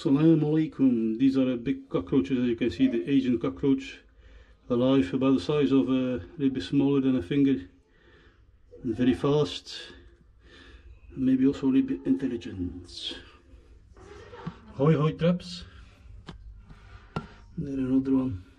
Assalamu alaikum. These are big cockroaches, as you can see, the Asian cockroach, alive, about the size of a little bit smaller than a finger, and very fast, and maybe also a little bit intelligent. Hoi hoi traps. There another one.